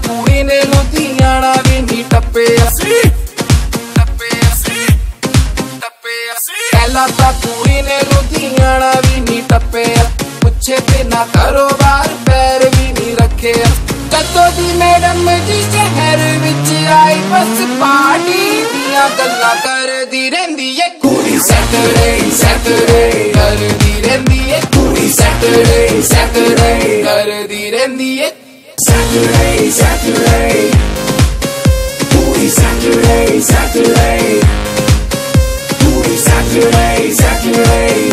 ਕੁੜੀ ਨੇ ਲੁਧਿਆਣਾ ਵੀ ਨੀ ਟੱਪਿਆ ਸੀ। ਪਹਿਲਾਂ ਤਾਂ ਕੁੜੀ ਨੇ ਲੁਧਿਆਣਾ ਵੀ ਨੀ ਟੱਪਿਆ, ਪੁੱਛੇ ਬਿਨਾ ਕਾਰੋਬਾਰ ਪੈਰ ਵੀ ਨੀ ਰੱਖਿਆ। ਜਦੋਂ ਦੀ ਮੈਡਮ ਜੀ ਸ਼ਹਿਰ ਵਿੱਚ ਆਈ ਬਸ ਪਾਰਟੀ ਦੀਆਂ ਗੱਲਾਂ ਕਰਦੀ ਰਹਿੰਦੀ ਏ ਕੁੜੀ। ਸੈਟਰਡੇ ਸੈਟਰਡੇ ਕਰਦੀ ਰਹਿੰਦੀ ਏ ਕੁੜੀ, ਸੈਟਰਡੇ ਸੈਟਰਡੇ ਕਰਦੀ ਰਹਿੰਦੀ ਏ। ਸੈਟਰਡੇ ਸੈਟਰਡੇ ਕੁੜੀ, ਸੈਟਰਡੇ ਸੈਟਰਡੇ ਕੁੜੀ, ਸੈਟਰਡੇ ਸੈਟਰਡੇ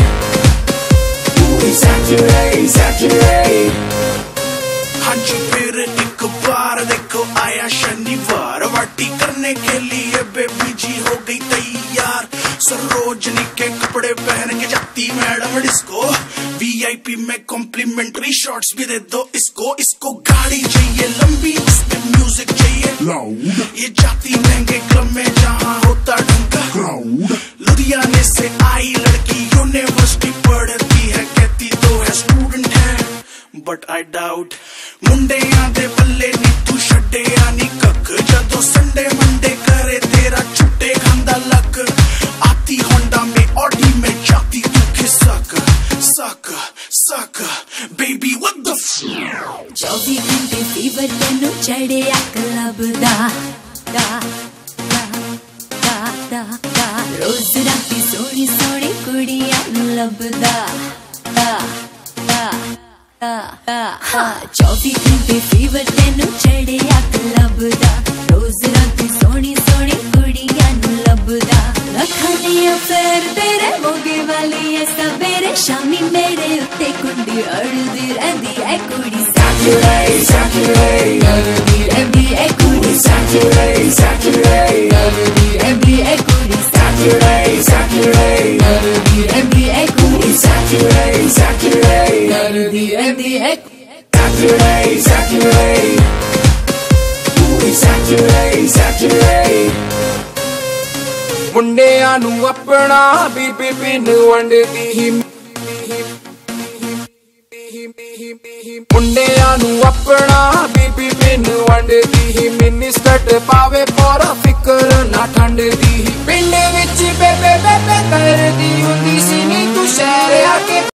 ਕੁੜੀ, ਸੈਟਰਡੇ सैटरडे। हाँ जी फिर एक बार देखो आया शनिवार, पार्टी करने के लिए बेबी जी हो गई तैयार। सरोजनी के कपड़े पहन के जाती मैडम डिस्को, वीआईपी में कॉम्प्लीमेंट्री शॉट्स भी दे दो इसको। इसको गाड़ी चाहिए लंबी, उसमें म्यूजिक चाहिए लाउड, ये जाती महंगे क्लब में जहाँ होता ढंका क्राउड। लुधियाने से आई लड़की यूनिवर्सिटी पढ़ती है, कहती तो है स्टूडेंट है बट आई डाउट। मुंडियां दे बल्ले नी तू छड्डिया नी कख, जदों संडे मंडे करे तेरा छुट्टे खांदा लक। आती होंडा में ऑडी में जाती तू खिसक सक सक बेबी व्हाट द 24 घंटे फीवर तेनू चढ़िया क्लब दा दा दा दा दा दा। रोज राती सोनी सोनी कुड़ियां नू लभदा दा दा दा दा। 24 घंटे फीवर तेनू चढ़िया क्लब दा, रोज राती सोनी सोनी कुड़ियां नू लभदा। रखां दियां फेर तेरे मोगे वाली है सवेरे शामी मेरे उत्ते कुंडी अड़दी रहंदी है कुड़ी। सैटरडे सैटरडे करदी रहंदी है कुड़ी, सैटरडे सैटरडे करदी रहंदी है कुड़ी। सैटरडे सैटरडे करदी रहंदी है कुड़ी, सैटरडे सैटरडे करदी रहंदी है। Saturday, Saturday, puri Saturday, Saturday। ਮੁੰਡਿਆਂ ਨੂੰ ਆਪਣਾ ਬੀਬੀ ਪਿੰਨ ਵੰਡਦੀ ਹੀ, ਮੁੰਡਿਆਂ ਨੂੰ ਆਪਣਾ ਬੀਬੀ ਪਿੰਨ ਵੰਡਦੀ ਹੀ। ਮਿਨਿਸਟਰ ਪਾਵੇ ਪੂਰਾ ਫਿਕਰ ਨਾ ਠੰਡ ਦੀ, ਪਿੰਡ ਵਿੱਚ ਬੇਬੇ ਬੇਬੇ ਕਰਦੀ